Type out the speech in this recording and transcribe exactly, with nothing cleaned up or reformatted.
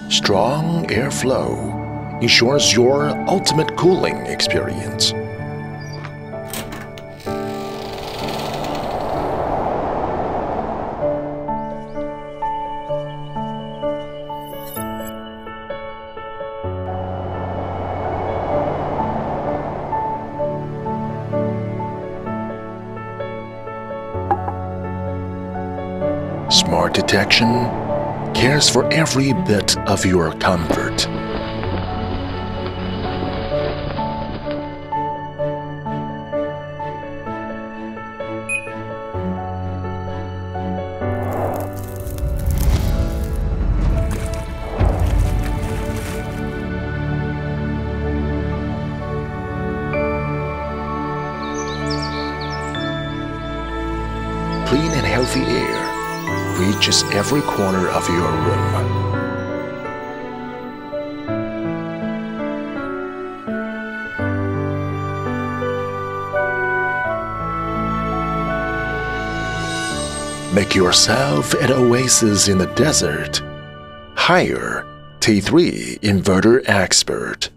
Strong airflow ensures your ultimate cooling experience. Smart detection cares for every bit of your comfort. Clean and healthy air reaches every corner of your room. Make yourself an oasis in the desert. Hire T three Inverter Expert.